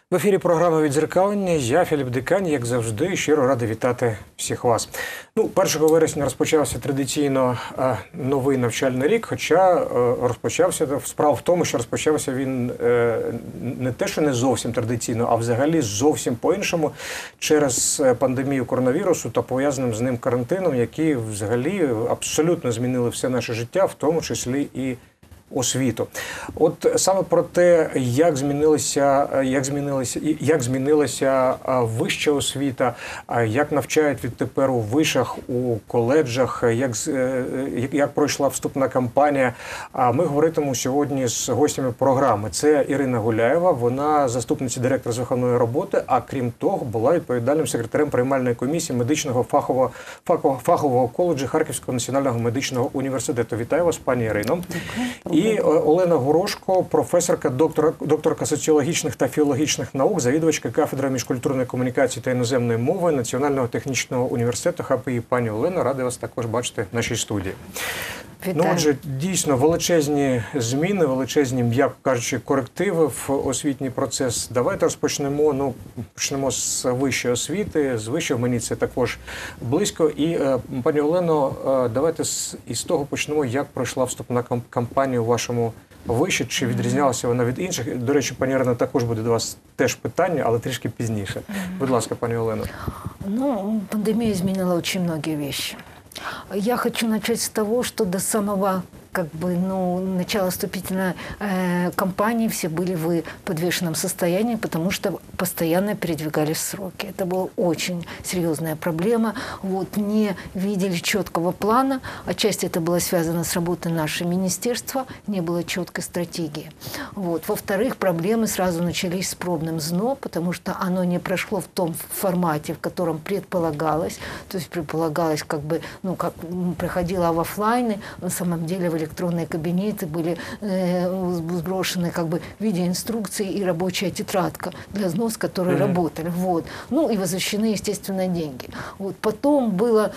В ефірі програма «Віддзеркалення». Я, Філіп Дикань, як завжди, щиро радий вітати всіх вас. 1 вересня розпочався традиційно новий навчальний рік, хоча розпочався, справа в тому, що розпочався він не те, що не зовсім традиційно, а взагалі зовсім по-іншому через пандемію коронавірусу та пов'язаним з ним карантином, які взагалі абсолютно змінили все наше життя, в тому числі і освіту. От саме про те, як змінилася вища освіта, як навчають відтепер у вишах, у коледжах, як пройшла вступна кампанія, ми говоритимемо сьогодні з гостями програми. Це Ірина Гуляєва, вона заступниця директора з виховної роботи, а крім того, була відповідальним секретарем приймальної комісії медичного фахового коледжу Харківського національного медичного університету. Вітаю вас, пані Ірино. І Олена Горошко, професорка, докторка соціологічних та філологічних наук, завідувачка кафедри міжкультурної комунікації та іноземної мови Національного технічного університету ХПІ. Пані Олено, радий вас також бачити в нашій студії. Вітаю. Отже, дійсно, величезні зміни, величезні, м'яко кажучи, корективи в освітній процес. Давайте розпочнемо, почнемо з вищої освіти, з вищого, мені це також близько. І, пані Олено, давайте із того почнемо, як пройшла вступна кампанія у вашому виші, чи відрізнялася вона від інших. До речі, пані Ірина, також буде до вас теж питання, але трішки пізніше. Будь ласка, пані Олено. Пандемия изменила очень многие вещи. Я хочу начать с того, что до самого начала вступительной кампании все были в подвешенном состоянии, потому что постоянно передвигались сроки. Это была очень серьезная проблема. Не видели четкого плана. Отчасти это было связано с работой нашего министерства. Не было четкой стратегии. Во-вторых, проблемы сразу начались с пробным ЗНО, потому что оно не прошло в том формате, в котором предполагалось. То есть предполагалось, как проходило в офлайне, на самом деле в электронные кабинеты были сброшены видеоинструкции и рабочая тетрадка для ЗНОС, которые работали. И возвращены, естественно, деньги. Потом было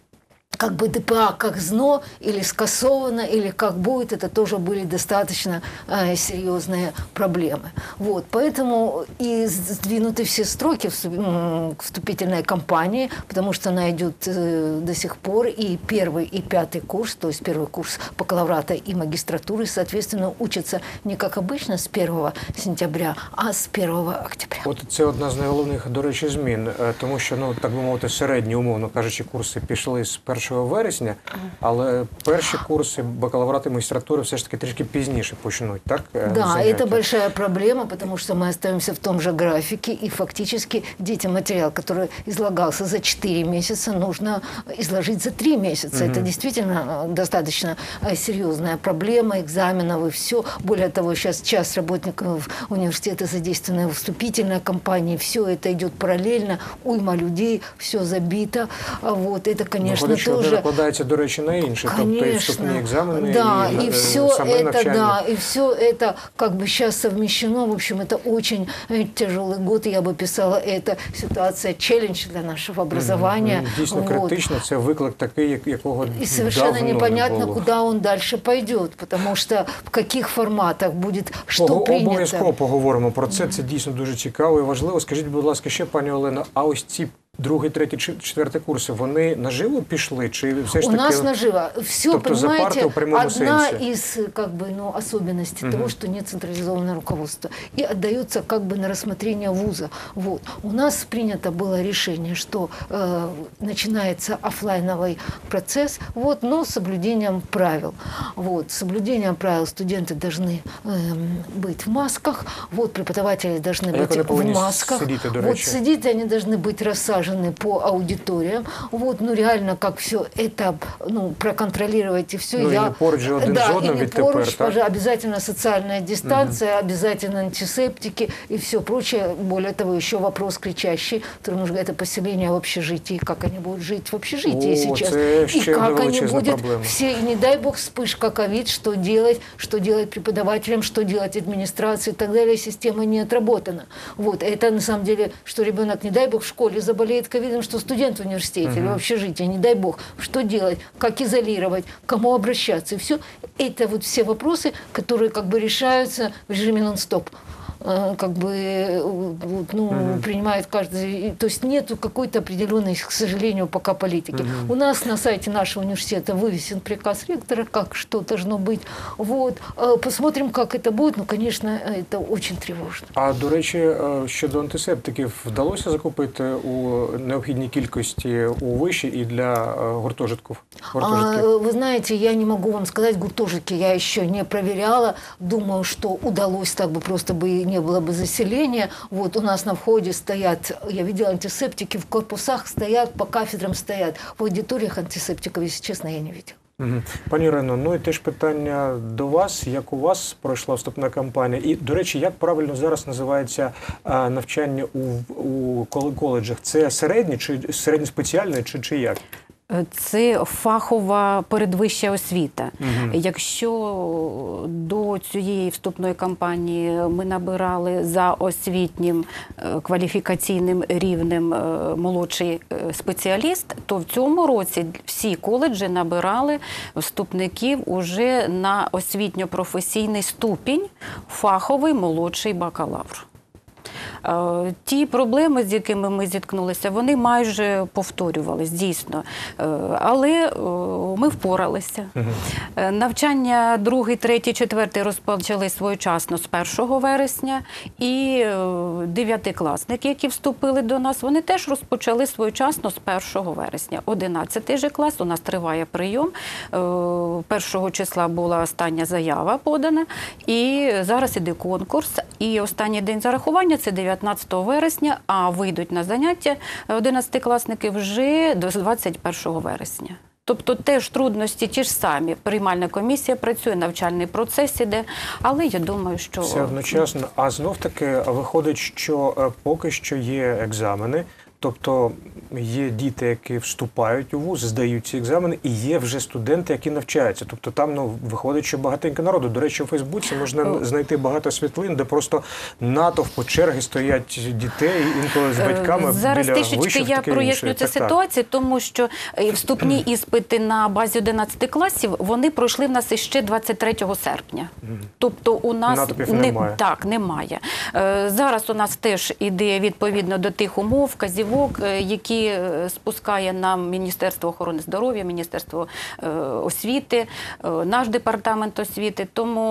ДПА как ЗНО, или скасовано, или как будет, это тоже были достаточно серьезные проблемы. Поэтому и сдвинуты все строки вступительной кампании, потому что она идет до сих пор, и 1 и 5 курс, то есть 1 курс бакалаврата и магистратуры, соответственно, учатся не как обычно с 1 сентября, а с 1 октября. Це одна з найголовніших, до речі, змін, тому що, так би мовити, середні, умовно кажучи, курси пішли з 1 вересня, але перші курси бакалаврату і магістратури все ж таки трішки пізніше почнуть, так? Да, это большая проблема, потому что мы остаемся в том же графике, и фактически детям материал, который излагался за 4 месяца, нужно изложить за 3 месяца. Это действительно достаточно серьезная проблема, экзаменов и все. Более того, сейчас часть работников университета задействованы в вступительной кампании, все это идет параллельно, уйма людей, все забито. Это, конечно, тоже... Накладається, до речі, на інше, тобто і вступні екзамени, и все саме это, навчання. И все это сейчас совмещено. В общем, это очень тяжелый год, я бы писала, это ситуация, челлендж для нашего образования. Дійсно критично, це виклик такий, якого и совершенно давно непонятно, не було. куда он дальше пойдет, потому что в каких форматах будет, что принято. Обов'язково поговоримо про це, це дійсно дуже цікаво і важливо. Скажіть, будь ласка, ще, пані Олено, а ось ці 2, 3, 4 курси, вони наживо пішли? Чи все ж таки... У нас наживо. Все, тобто, понимаете, одна сенсі. Из особенностей того, что нет централизованного руководства. И отдается на рассмотрение вуза. У нас принято было решение, что начинается офлайновый процесс, но с соблюдением правил. С соблюдением правил студенты должны быть в масках, преподаватели должны быть в масках. Сидеть они должны быть рассажены по аудиториям. Реально, как все это проконтролировать и все. І не поруч же один з одним відтепер, так? Обязательно социальная дистанция, обязательно антисептики и все прочее. Более того, еще вопрос кричащий, который нужно, это поселение в общежитии, как они будут жить в общежитии сейчас. И как они будут все, не дай бог вспышка ковид, что делать преподавателям, что делать администрации и так далее, система не отработана. Это на самом деле, что ребенок, не дай бог, в школе заболеет ковидом, что студент в университете или в общежитии, не дай бог, что делать, как изолировать, к кому обращаться. И все это все вопросы, которые решаются в режиме нон-стоп. как бы, принимает каждый, то есть нету какой-то определенной, к сожалению, пока политики. У нас на сайте нашего университета вывесен приказ ректора, как что должно быть. Вот. Посмотрим, как это будет. Ну, конечно, это очень тревожно. А, до речі, щодо антисептиків, вдалося закупити у необхідній кількості у виші і для гуртожитків? Вы знаете, я не могу вам сказать, гуртожитки я еще не проверяла. Думаю, что удалось, так бы просто бы не было бы заселения. Вот у нас на входе стоят, я видела антисептики, в корпусах стоят, по кафедрам стоят. В аудиториях антисептиков, если честно, я не видела. Пані Ірино, ну і теж питання до вас. Як у вас пройшла вступна кампанія? І, до речі, як правильно зараз називається навчання у коледжах? Це середнє, чи середньоспеціальне, чи як? Це фахова передвища освіта. Якщо до цієї вступної кампанії ми набирали за освітнім кваліфікаційним рівнем молодший спеціаліст, то в цьому році всі коледжі набирали вступників уже на освітньо-професійний ступінь фаховий молодший бакалавр. Ті проблеми, з якими ми зіткнулися, вони майже повторювались, дійсно. Але ми впоралися. Навчання 2, 3, 4 розпочали своєчасно з 1 вересня. І 9-класники, які вступили до нас, вони теж розпочали своєчасно з 1 вересня. 11-й же клас, у нас триває прийом. 1 числа була остання заява подана. І зараз іде конкурс. І останній день зарахування – це 19 вересня, а вийдуть на заняття 11-класники вже до 21 вересня. Тобто теж трудності ті ж самі. Приймальна комісія працює, навчальний процес іде, але я думаю, що... Все одночасно. А знов-таки виходить, що поки що є екзамени, тобто є діти, які вступають у вуз, здають ці екзамени, і є вже студенти, які навчаються. Тобто там виходить, що багатенько народу. До речі, у Фейсбуці можна знайти багато світлин, де просто натовп, черги стоять дітей, інколи з батьками зараз біля трішечки вишів. Я проясню цю ситуацію, тому що вступні іспити на базі 11 класів, вони пройшли в нас іще 23 серпня. Тобто у нас натовпів немає. Так, немає. Зараз у нас теж іде відповідно до тих умов, вказівок, які спускає нам Міністерство охорони здоров'я, Міністерство освіти, наш департамент освіти.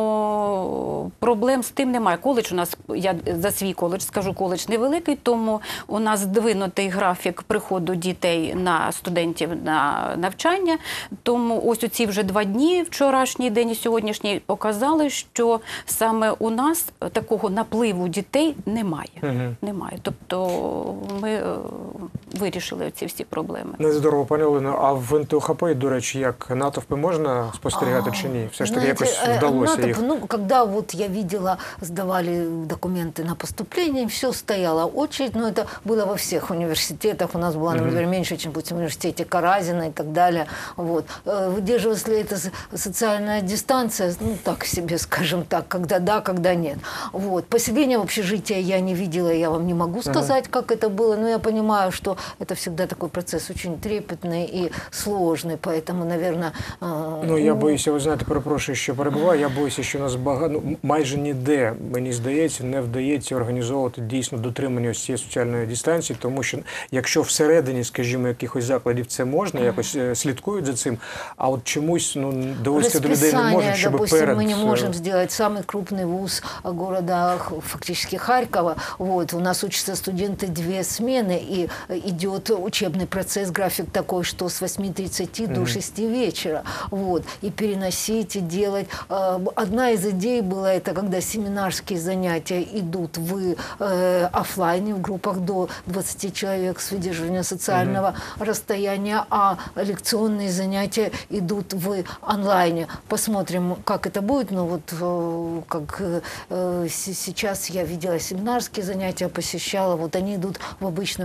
Тому проблем з тим немає. Коледж у нас, я за свій коледж скажу, коледж невеликий, тому у нас здвинутий графік приходу дітей на студентів на навчання. Тому ось оці вже 2 дні, вчорашній день і сьогоднішній, показали, що саме у нас такого напливу дітей немає. Немає. Тобто ми вирішили ці всі проблеми. Не здорово, пані Олено. А в НТУХП, до речі, як натовпи можна спостерігати чи ні? Все ж таки якось вдалося натовп, їх? Ну, когда вот я видела, сдавали документы на поступление, все стояла очередь, но это было во всех университетах. У нас была, например, меньше, чем в университете Каразина и так далее. Вот. Выдерживалась ли это социальная дистанция? Ну, так себе, скажем так, когда да, когда нет. Вот. Поселение в общежитие я не видела, я вам не могу сказать, как это было, но я понимаю, что это всегда такой процесс очень трепетный и сложный, поэтому, наверное... Ну, я боюся, ви знаєте, перепрошую, що перебуваю, я боюся, що у нас майже ніде, мені здається, не вдається організовувати дійсно дотримання ось цієї соціальної дистанції, тому що якщо всередині, скажімо, якихось закладів це можна, якось слідкують за цим, а от чомусь, довести до людей не можуть, щоб допустим, перед... мы не можем сделать самый крупный вуз города, фактически Харькова. Вот, у нас учатся студенты 2 смены, и идет учебный процесс, график такой, что с 8:30 до 6 вечера. Вот, и переносить, и делать. Одна из идей была, это когда семинарские занятия идут в офлайне, в группах до 20 человек с выдерживанием социального расстояния, а лекционные занятия идут в онлайне. Посмотрим, как это будет. Но вот как сейчас я видела семинарские занятия, посещала, вот они идут в обычном режиме,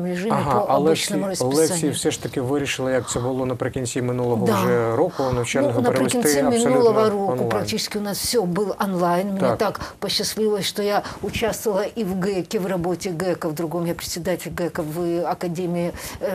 по а обычному расписанию. лекції все ж таки вирішили, як це було наприкінці минулого Да. вже року, навчального перевести наприкінці абсолютно минулого року онлайн. практически у нас все было онлайн. Мне Так. так посчастливилось, что я участвовала и в ГЭКе, в работе ГЭКа, в другом я председатель ГЭКа в Академии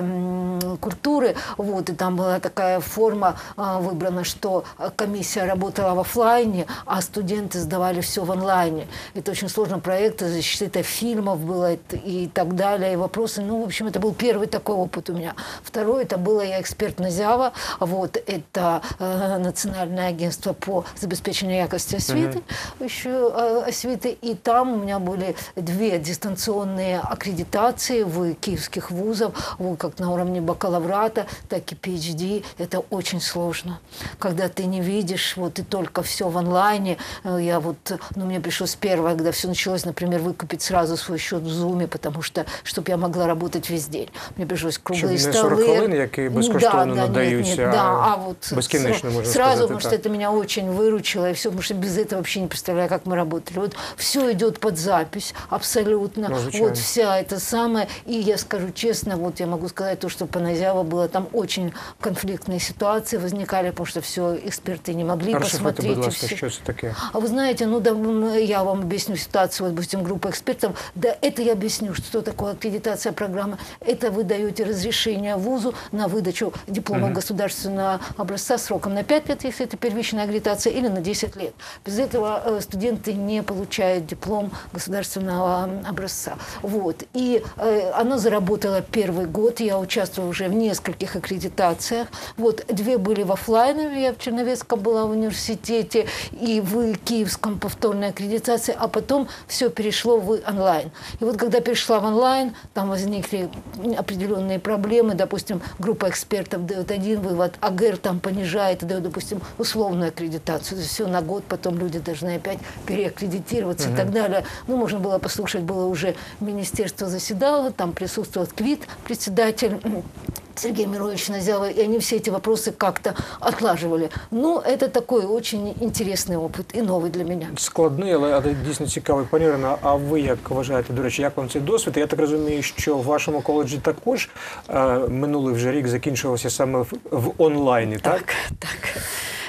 культуры. Вот, и там была такая форма выбрана, что комиссия работала в офлайне, а студенты сдавали все в онлайне. Это очень сложный проект, защита фильмов было и так далее, и вопросы. Ну, в общем, это был первый такой опыт у меня. Второй, это было я эксперт НАЗЯВА, вот, это Национальное агентство по забеспечению якости освіти, еще освіти, и там у меня были 2 дистанционные аккредитации в киевских вузов, вот, как на уровне бакалаврата, так и PhD. Это очень сложно, когда ты не видишь, вот, и только все в онлайне. Я вот, ну, мне пришлось первое, когда все началось, например, выкупить сразу свой счет в Zoom, потому что, чтобы я могла работать весь день. Мне пришлось круглые Щоб не столы. 40 хвилин, які безкоштовно надаються, а вот безкінечно, можна сразу, сказати, потому что так. это меня очень выручило, и все, потому что без этого вообще не представляю, как мы работали. Вот все идет под запись, абсолютно. Ну, звичайно. Вот вся эта самая, и я скажу честно, вот я могу сказать то, что по НАЗЯВА было там очень конфликтные ситуации возникали, потому что все эксперты не могли Розшифруйте, посмотреть. будь и ласка, всё. що це таке? А вы знаете, ну да, я вам объясню ситуацию, вот, допустим, группа экспертов. Да, это я объясню, что такое аккредитация программы. Это вы даете разрешение вузу на выдачу диплома государственного образца сроком на 5 лет, если это первичная аккредитация, или на 10 лет. Без этого студенты не получают диплом государственного образца. Вот. И оно заработало первый год. Я участвовала уже в нескольких аккредитациях. Вот. 2 были в офлайне, я в Черновецком была в университете, и в Киевском повторной аккредитации, а потом все перешло в онлайн. И вот когда перешла в онлайн, там возникли определенные проблемы. Допустим, группа экспертов дает один вывод, а ГЭР там понижает и дает, допустим, условную аккредитацию. Все на год, потом люди должны опять переаккредитироваться и так далее. Ну, можно было послушать, было уже министерство заседало, там присутствовал КВИТ, председатель Сергей Мирович Назява, и они все эти вопросы как-то отлаживали. Ну, это такой очень интересный опыт и новый для меня. Складний, але дійсно цікавий. Пані Ірино, а ви як вважаєте, до речі, як вам цей досвід? Я так розумію, що в вашому коледжі також минулий вже рік закінчувався саме в онлайні, так? Так.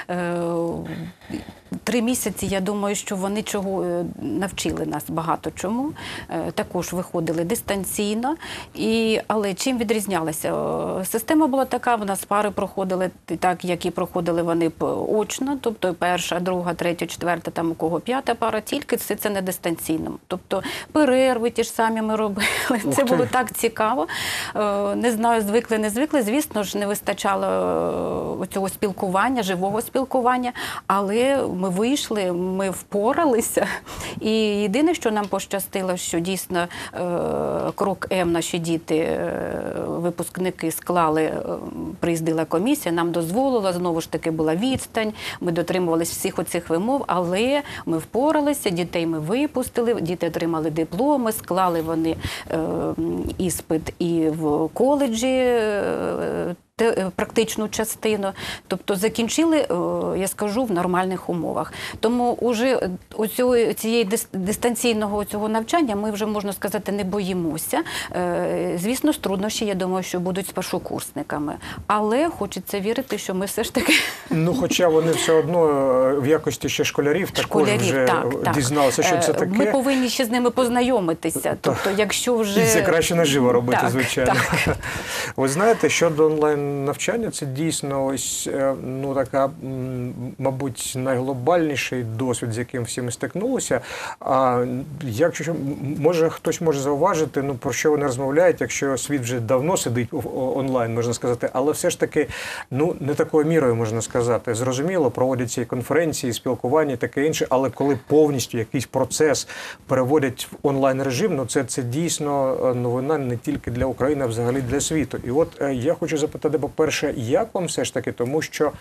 3 місяці, я думаю, що вони навчили нас багато чому. Також виходили дистанційно. Але чим відрізнялася? Система була така, в нас пари проходили так, як і проходили вони очно, тобто 1, 2, 3, 4, там у кого 5 пара, тільки все це не дистанційно. Тобто перерви ті ж самі ми робили. Це було так цікаво. Не знаю, звикли, не звикли. Звісно ж, не вистачало цього спілкування, живого спілкування, але ми вийшли, ми впоралися. І єдине, що нам пощастило, що дійсно крок М наші діти, випускники склали, приїздила комісія, нам дозволила, знову ж таки була відстань, ми дотримувалися всіх оцих вимов, але ми впоралися, дітей ми випустили, діти отримали дипломи, склали вони іспит і в коледжі, практичну частину. Тобто закінчили, я скажу, в нормальних умовах. Тому уже цієї дистанційного цього навчання ми вже, можна сказати, не боїмося. Звісно, труднощі, я думаю, що будуть з першокурсниками. Але хочеться вірити, що ми все ж таки... Ну, хоча вони все одно в якості ще школярів також вже дізналися, що це таке. Ми повинні ще з ними познайомитися. Тобто, якщо вже... І це краще наживо робити, звичайно. Так. Ви знаєте, щодо онлайн-навчання, це дійсно ось, ну, така, мабуть, найглобальніший досвід, з яким всі ми стикнулися. А якщо, може, хтось може зауважити, ну, про що вони розмовляють, якщо світ вже давно сидить онлайн, можна сказати, але все ж таки, ну, не такою мірою, можна сказати. Зрозуміло, проводяться і конференції, і спілкування, і таке інше, але коли повністю якийсь процес переводять в онлайн-режим, ну, це дійсно новина не тільки для України, а взагалі для світу. І от я хочу запитати запитати, по-перше, як вам все ж таки, тому що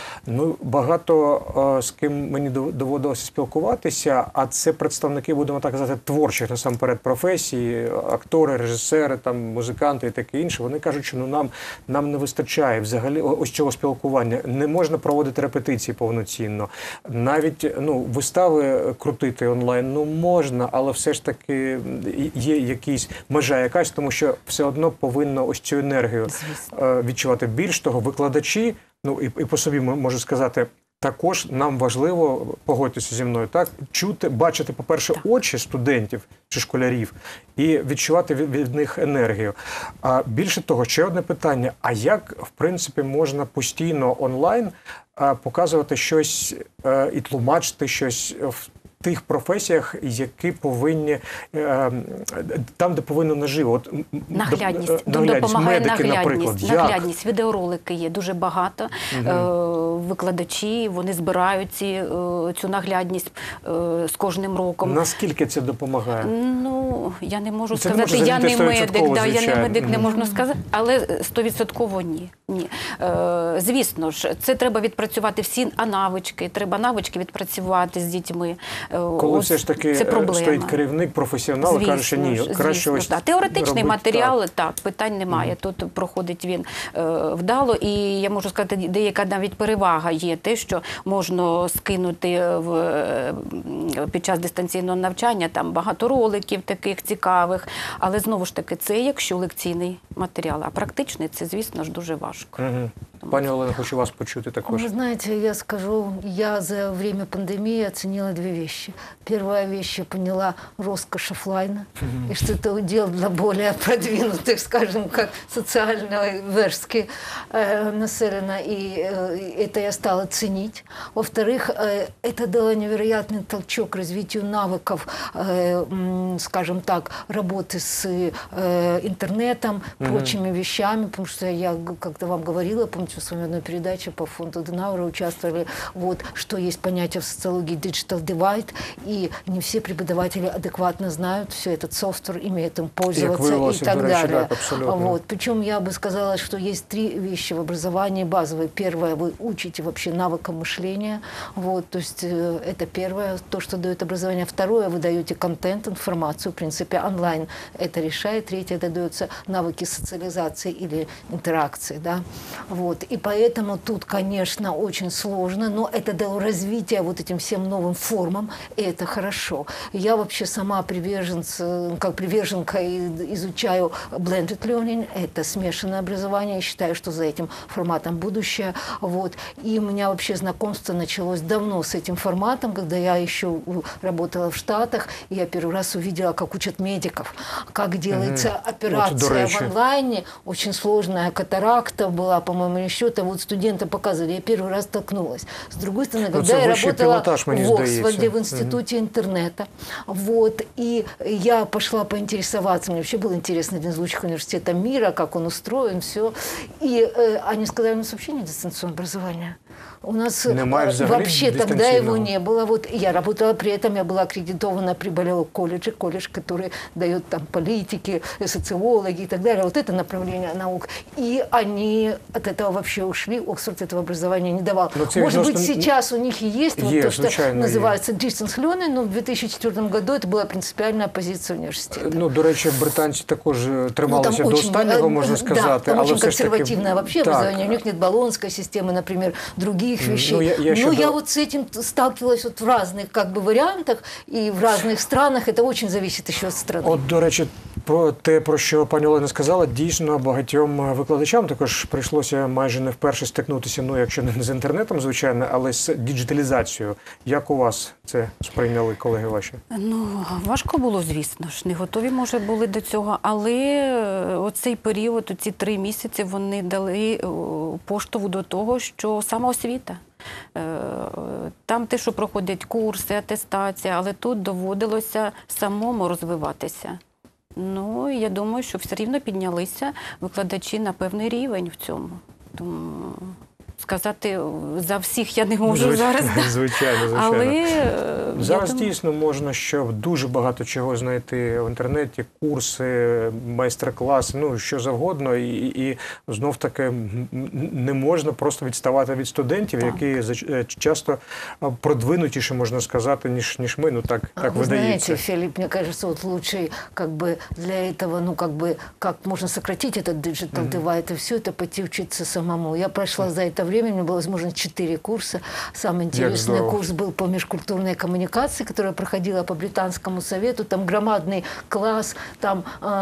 багато з ким мені доводилося спілкуватися, а це представники, будемо так казати, творчих насамперед професій, актори, режисери, там, музиканти і таке інше. Вони кажуть, що нам не вистачає взагалі ось цього спілкування. Не можна проводити репетиції повноцінно. Навіть вистави крутити онлайн можна, але все ж таки є якась межа якась, тому що все одно повинно ось цю енергію відчувати. Більш того, викладачі, і по собі можу сказати, також нам важливо, погодьтеся зі мною, так, чути, бачити, по-перше, очі студентів чи школярів і відчувати від них енергію. А більше того, ще одне питання, а як, в принципі, можна постійно онлайн показувати щось і тлумачити щось в тих професіях, які повинні, там, де повинно наживо. От, наглядність. Допомагає медики, наглядність. Наглядність. Відеоролики є дуже багато. Викладачі, вони збирають цю наглядність з кожним роком. Наскільки це допомагає? Я не можу це сказати, не я не медик, я не медик, не можу сказати, але 100% ні. Звісно ж, це треба відпрацювати всі навички, треба навички відпрацювати з дітьми. Коли все ж таки стоїть керівник, професіонал, і каже, що ні, краще ось теоретичний матеріал, так, питань немає. Тут проходить він вдало, і я можу сказати, деяка навіть перевага є те, що можна скинути під час дистанційного навчання, там багато роликів таких цікавих, але знову ж таки, це якщо лекційний матеріал, а практичний, це, звісно ж, дуже важко. Пані Олена, хочу вас почути також. Вы знаете, я скажу, я за время пандемии оценила две вещи. Первая вещь, я поняла роскошь оффлайна, и что это удел для более продвинутых, скажем, как социальной верстки населения, и это я стала ценить. Во-вторых, это дало невероятный толчок развитию навыков, скажем так, работы с интернетом, прочими вещами, потому что я как-то вам говорила, помните, в своей одной передаче по фонду Денаура участвовали, что есть понятие в социологии digital divide, и не все преподаватели адекватно знают все этот софтвер, умеют им пользоваться и так далее. Причем я бы сказала, что есть три вещи в образовании базовые. Первое, вы учите вообще навыкам мышления, то есть это первое, то, что дает образование. Второе, вы даете контент, информацию, в принципе, онлайн это решает. Третье, это даются навыки социализации или интеракции, И поэтому тут, конечно, очень сложно, но это дало развитие этим всем новым формам, и это хорошо. Я вообще сама приверженка изучаю blended learning, это смешанное образование, я считаю, что за этим форматом будущее. И у меня вообще знакомство началось давно с этим форматом, когда я еще работала в Штатах, и я первый раз увидела, как учат медиков, как делается операция в онлайне, очень сложная катаракта была, по-моему, еще то студенты показывали, я первый раз столкнулась. С другой стороны, когда я работала в Оксфорде, в институте интернета, и я пошла поинтересоваться, мне вообще было интересно, один из лучших университетов мира, как он устроен, все, и они сказали, у нас вообще не дистанционное образование. У нас вообще тогда его не было. Я работала при этом, я была аккредитована при Баллиол колледже, колледж, который дает там политики, социологи и так далее. Это направление наук. И они от этого вообще ушли. Оксфорд этого образования не давал. Может быть, сейчас у них и есть то, что называется distance learning, но в 2004 году это была принципиальная позиция университета. До речі, британці також трималися до останнього, можна сказати. Да, там очень консервативное вообще образование. У них нет болонской системы, например, других вещей. Я с этим сталкивалась в разных вариантах и в разных странах. Это очень зависит еще от страны. До речі, про що пані Олена сказала, дійсно багатьом викладачам також прийшлося майже не вперше стикнутися, якщо не з інтернетом, звичайно, але з діджиталізацією. Як у вас це сприйняли колеги ваші? Важко було, звісно ж. Не готові, може, були до цього, але оцей період, ці 3 місяці, вони дали поштовх до того, що самоосвіта. Там те, що проходять курси, атестація, але тут доводилося самому розвиватися. Я думаю, що все рівно піднялися викладачі на певний рівень в цьому. сказати за всіх я не можу зараз. Звичайно. Але Зараз я думаю, дійсно можна ще дуже багато чого знайти в інтернеті, курси, майстер-класи, ну що завгодно, і знов-таки не можна просто відставати від студентів, Так. які часто продвинутіше, можна сказати, ніж ми, ну так Вы видається. знаете, Филипп, мне кажется, вот лучше как бы для этого, ну как бы, как можно сократить этот digital divide, и все это пойти учиться самому. Я прошла за это время, у меня было возможно 4 курса. Самый интересный здорово. курс был по межкультурной коммуникации, которая проходила по Британскому совету. Там громадный класс, там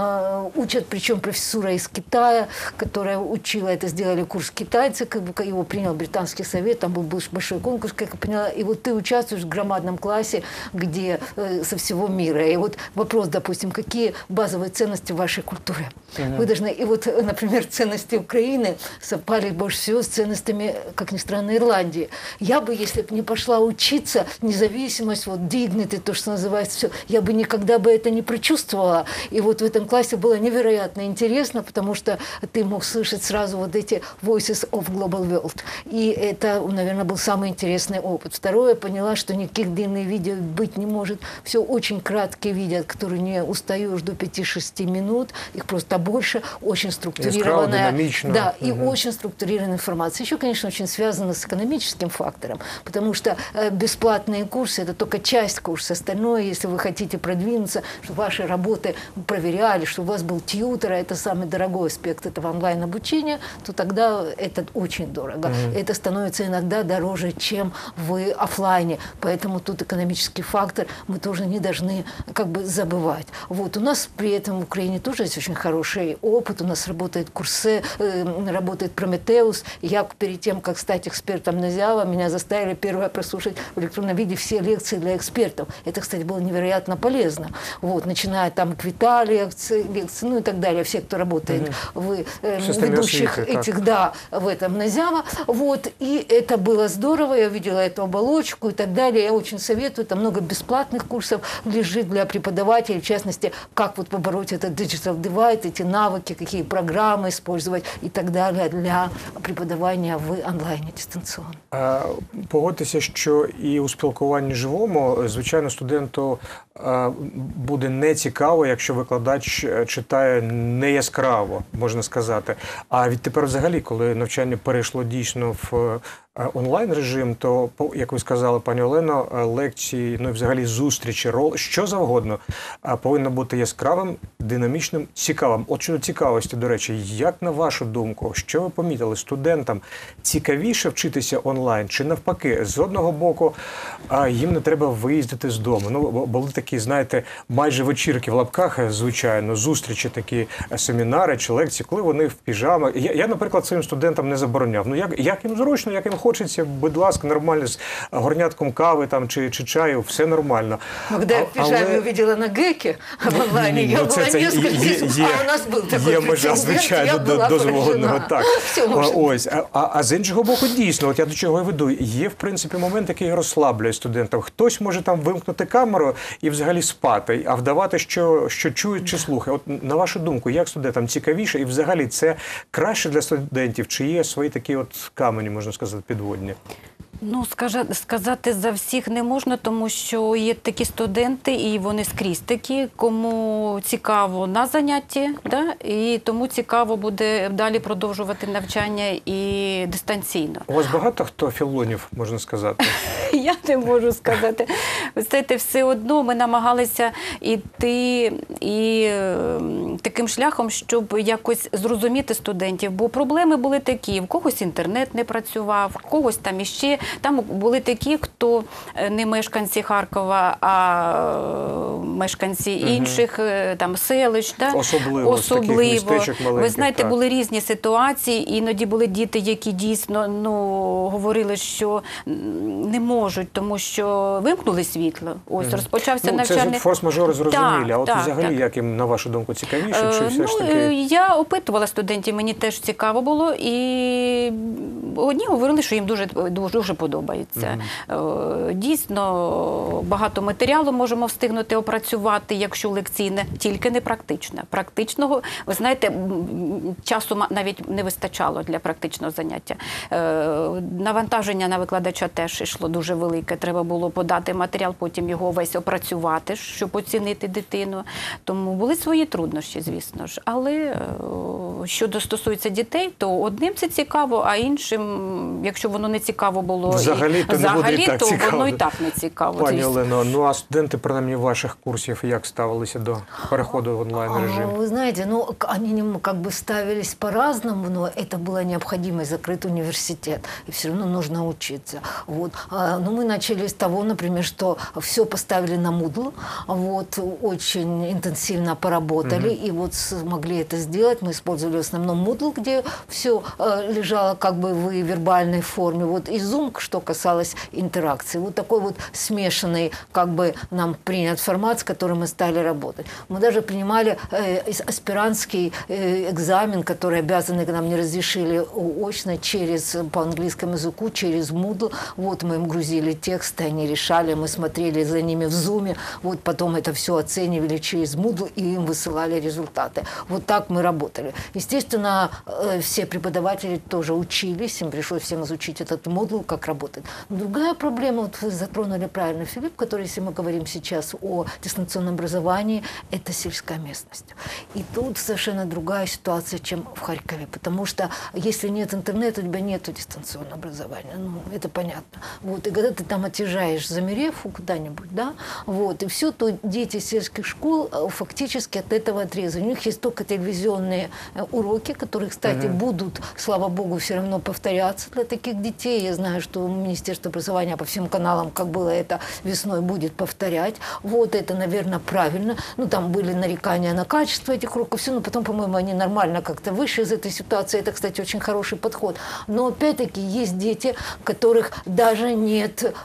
учат, причем профессура из Китая, которая учила это, сделали курс китайцы, как бы его принял Британский совет, там был большой конкурс, как я поняла, и вот ты участвуешь в громадном классе, где со всего мира. И вот вопрос, допустим, какие базовые ценности в вашей культуре? Вы должны, и вот, например, ценности Украины совпали больше всего с ценностями, как ни странно, Ирландии. Я бы, если бы не пошла учиться, независимость, вот dignity, то, что называется, все, я бы никогда бы это не прочувствовала. И вот в этом классе было невероятно интересно, потому что ты мог слышать сразу вот эти voices of global world. И это, наверное, был самый интересный опыт. Второе, я поняла, что никаких длинных видео быть не может. Все очень краткие видео, которые не устаешь до 5-6 минут, их просто больше, очень структурированная. динамично. Да, и очень структурированная информация. Еще, конечно, очень связано с экономическим фактором, потому что бесплатные курсы – это только часть курса. Остальное, если вы хотите продвинуться, чтобы ваши работы проверяли, чтобы у вас был тьютер, а это самый дорогой аспект этого онлайн-обучения, то тогда это очень дорого. Это становится иногда дороже, чем в офлайне. Поэтому тут экономический фактор мы тоже не должны как бы забывать. Вот. У нас при этом в Украине тоже есть очень хороший опыт. У нас работает Курсе, работает Прометеус. Я перед тем, как стать экспертом НАЗЯВа, меня заставили первое прослушать в электронном виде все лекции для экспертов. Это, кстати, было невероятно полезно. Вот. Начиная там КВИТА лекции, ну и так далее. Все, кто работает в ведущих освіти, этих, да, в этом НАЗЯВа. Вот. И это было здорово. Я видела эту оболочку и так далее. Я очень советую. Там много бесплатных курсов лежит для преподавателей, в частности, как вот побороть этот digital divide, эти навыки, какие программы использовать и так далее для преподавания в онлайне дистанционно. Погодьтеся, що і у спілкуванні живому, звичайно, студенту буде нецікаво, якщо викладач читає не яскраво, можна сказати. А відтепер взагалі, коли навчання перейшло дійсно в онлайн-режим, то, як ви сказали, пані Олено, лекції, ну і взагалі зустрічі, що завгодно, повинно бути яскравим, динамічним, цікавим. От щодо цікавості, до речі, як на вашу думку, що ви помітили, студентам цікавіше вчитися онлайн чи навпаки? З одного боку, їм не треба виїздити з дому. Ну, були такі, знаєте, майже вечірки в лапках, звичайно, зустрічі, такі семінари чи лекції, коли вони в піжамах. Я, наприклад, своїм студентам не забороняв. Ну, як їм зручно, як їм хочеться, будь ласка, нормально, з горнятком кави там, чи чаю, все нормально. Когда я в пижаме увидела на ГЭКе в онлайне, я была несколько, а у нас был такой є межа, звичайно, дозволеного. Так. Ось. А з іншого боку, дійсно, от я до чого і веду, є, в принципі, момент, який розслаблює студентів. Хтось може там вимкнути камеру і взагалі спати, а вдавати, що чує чи слухає. От на вашу думку, як студентам цікавіше і взагалі це краще для студентів, чи є свої такі от камені, можна сказати, підводні? Ну, сказати за всіх не можна, тому що є такі студенти, і вони скрізь такі, кому цікаво на занятті, да? І тому цікаво буде далі продовжувати навчання і дистанційно. У вас багато хто філонів, можна сказати? Я не можу сказати. Ви знаєте, все одно ми намагалися йти і таким шляхом, щоб якось зрозуміти студентів, бо проблеми були такі, в когось інтернет не працював, в когось там іще. Там були такі, хто не мешканці Харкова, а мешканці інших там селищ. Да? Особливо. Таких містечок маленьких. Ви знаєте, так. були різні ситуації, іноді були діти, які дійсно говорили, що не можуть можуть, тому що вимкнули світло. Ось розпочався Ну, це навчальний... ж форс-мажори зрозумілі, а от Так, взагалі, так. як їм, на вашу думку, цікавіше, чи все ж таки... Я опитувала студентів, мені теж цікаво було, і одні говорили, що їм дуже подобається. Дійсно, багато матеріалу можемо встигнути опрацювати, якщо лекційне, тільки не практичне. Практичного, ви знаєте, часу навіть не вистачало для практичного заняття. Навантаження на викладача теж йшло дуже велике. Треба було подати матеріал, потім його весь опрацювати, щоб оцінити дитину. Тому були свої труднощі, звісно ж. Але що стосується дітей, то одним це цікаво, а іншим, якщо воно не цікаво було, Взагалі-то не буде і так то цікаво. воно і так не цікаво. Пані звісно. Олено, ну а студенти, принаймні, ваших курсів як ставилися до переходу в онлайн-режим? Вы знаете, ну, они как бы ставились по-разному, но это была необходимость закрыть университет, и все равно нужно учиться. Вот. Но мы начали с того, например, что все поставили на Moodle, вот, очень интенсивно поработали, и вот смогли это сделать. Мы использовали в основном Moodle, где все лежало как бы в вербальной форме, вот, и Zoom, что касалось интеракции. Вот такой вот смешанный, как бы, нам принят формат, с которым мы стали работать. Мы даже принимали аспирантский экзамен, который обязаны нам не разрешили очно по английскому языку, через Moodle. Вот мы им грузили тексты, они решали, мы смотрели за ними в Zoom, вот потом это все оценивали через Moodle и им высылали результаты. Вот так мы работали. Естественно, все преподаватели тоже учились, им пришлось всем изучить этот Moodle, как работает. Но другая проблема, вот вы затронули правильно, Филипп, который, если мы говорим сейчас о дистанционном образовании, это сельская местность. И тут совершенно другая ситуация, чем в Харькове, потому что если нет интернета, у тебя нет дистанционного образования, ну, это понятно. Вот, и когда ты там отъезжаешь, замерев куда-нибудь, да, вот, и все, то дети сельских школ фактически от этого отрезаны. У них есть только телевизионные уроки, которые, кстати, будут, слава богу, все равно повторяться для таких детей. Я знаю, что Министерство образования по всем каналам, как было это весной, будет повторять. Вот это, наверное, правильно. Ну, там были нарекания на качество этих уроков, все, но потом, по-моему, они нормально как-то вышли из этой ситуации. Это, кстати, очень хороший подход. Но, опять-таки, есть дети, которых даже нет,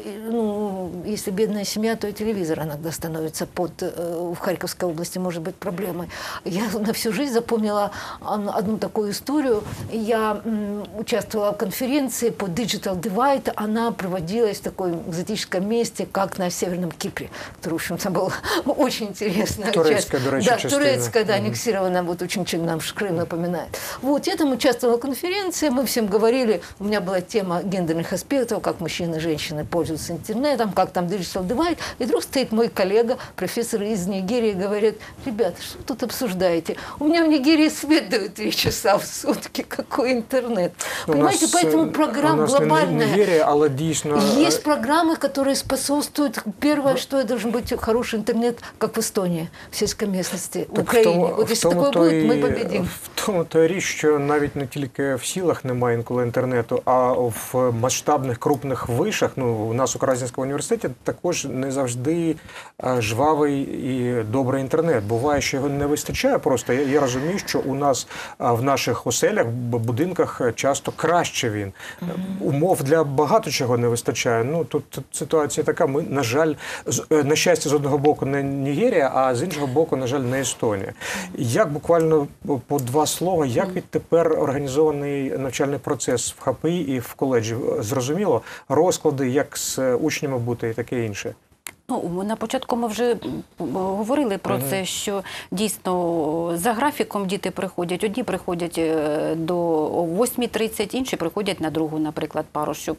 ну, если бедная семья, то и телевизор иногда становится в Харьковской области, может быть, проблемой. Я на всю жизнь запомнила одну такую историю. Я участвовала в конференции по Digital Divide. Она проводилась в таком экзотическом месте, как на Северном Кипре, который, в общем-то, был очень интересная Турецкая, часть. до речи, Да, частина. турецкая, да, аннексирована, вот очень чем нам Крым напоминает. Вот, я там участвовала в конференции, мы всем говорили, у меня была тема гендерных аспектов, как мужчины и женщины пользуются интернетом, как там Digital Divide, и вдруг стоит мой коллега, профессор из Нигерии, говорит: ребята, что вы тут обсуждаете? У меня в Нигерии свет дают 3 часа в сутки, какой интернет? Понимаете, поэтому программа глобальная. Нигерия, але дійсно... Есть программы, которые способствуют. Первое, что это должен быть хороший интернет, как в Эстонии, в сельской местности, в Украине. Вот если такое будет, мы победим. В тому то річ, що навіть не тільки в сілах немає інколи інтернету, а в масштабних крупних вишах, ну, у нас у Каразінському університеті також не завжди жвавий і добрий інтернет. Буває, що його не вистачає просто. Я розумію, що у нас в наших оселях, будинках часто краще він. Умов для багато чого не вистачає. Ну, тут ситуація така, ми, на жаль, на щастя, з одного боку не Нігерія, а з іншого боку, на жаль, не Естонія. Як буквально по 2 слова, як відтепер організований навчальний процес в ХПІ і в коледжі? Зрозуміло, розклади, як з учнями бути і таке інше? Ну, на початку ми вже говорили про це, що дійсно за графіком діти приходять. Одні приходять до 8:30, інші приходять на другу, наприклад, пару, щоб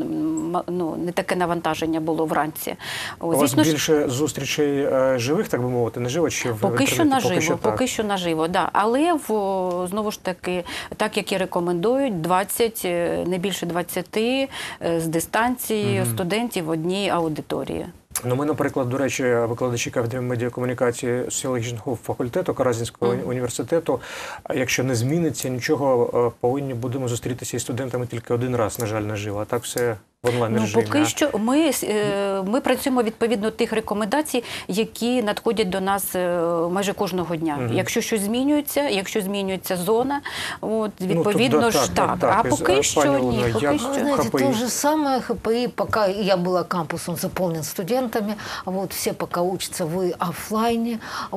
ну, не таке навантаження було вранці. У вас більше зустрічей живих, так би мовити, не живо чи в поки що наживо? Поки що наживо, да. Але знову ж таки, так як і рекомендують, 20, не більше 20 з дистанції студентів в одній аудиторії. Ну, ми, наприклад, до речі, викладачі кафедри медіакомунікації соціологічного факультету Каразінського університету, якщо не зміниться нічого, повинні будемо зустрітися із студентами тільки один раз, на жаль, наживо. А так все в онлайн-режимі? Поки що ми працюємо відповідно тих рекомендацій, які надходять до нас майже кожного дня. Якщо щось змінюється, якщо змінюється зона, відповідно ж так. А поки що ні. Вы знаете, то же самое ХПИ, пока я была кампус, он заполнен студентами, все пока учатся в офлайне,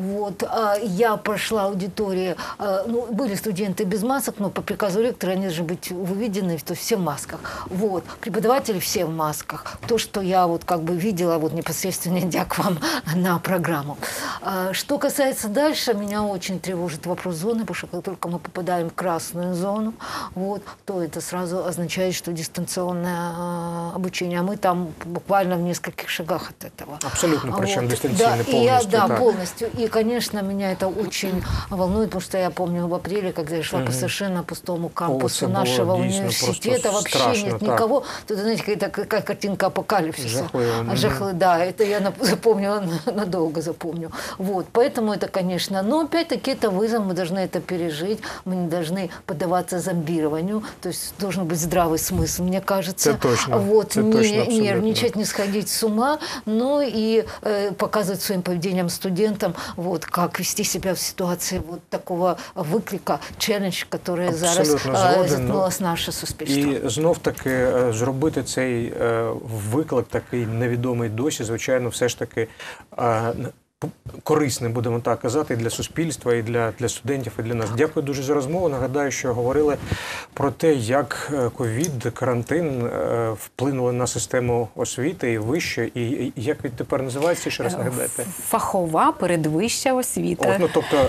я прошла аудиторию, были студенты без масок, но по приказу ректора они должны быть выведены, то есть все в масках. Преподаватели все в масках. То, что я видела, непосредственно идя к вам на программу. Что касается дальше, меня очень тревожит вопрос зоны, потому что как только мы попадаем в красную зону, то это сразу означает, что дистанционное обучение. А мы там буквально в нескольких шагах от этого. Абсолютно, причем дистанционно полностью. Да, полностью. И, конечно, меня это очень волнует, потому что я помню в апреле, когда я шла по совершенно пустому кампусу нашего университета, вообще страшно, нет никого. Тут, знаете, такая картинка апокалипсиса. Жахливо. Да, это я запомнила, надолго запомню. Поэтому это, конечно, но опять-таки это вызов, мы должны это пережить, мы не должны поддаваться зомбированию, то есть должен быть здравый смысл, мне кажется. Это точно. Не нервничать, не сходить с ума, но и показывать своим поведением студентам, как вести себя в ситуации такого виклика, челендж, який зараз зіткнулося наше суспільство. І знов-таки зробити цей виклик, такий невідомий досі, звичайно, все ж таки корисним, будемо так казати, і для суспільства, і для студентів, і для нас. Дякую дуже за розмову. Нагадаю, що говорили про те, як ковід, карантин вплинули на систему освіти і вище, і як відтепер називається, ще раз нагадайте? Фахова передвища освіта. Тобто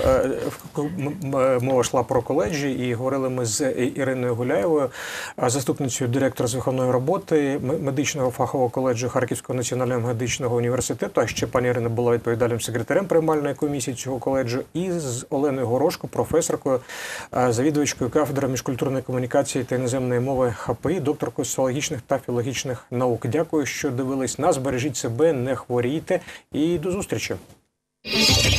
мова йшла про коледжі, і говорили ми з Іриною Гуляєвою, заступницею директора з виховної роботи медичного фахового коледжу Харківського національного медичного університету, а ще пані Ірина була відповідальним секретарем приймальної комісії цього коледжу, і з Оленою Горошко, професоркою, завідувачкою кафедри міжкультурної комунікації та іноземної мови ХПІ, докторкою соціологічних та філологічних наук. Дякую, що дивились нас. Бережіть себе, не хворійте і до зустрічі.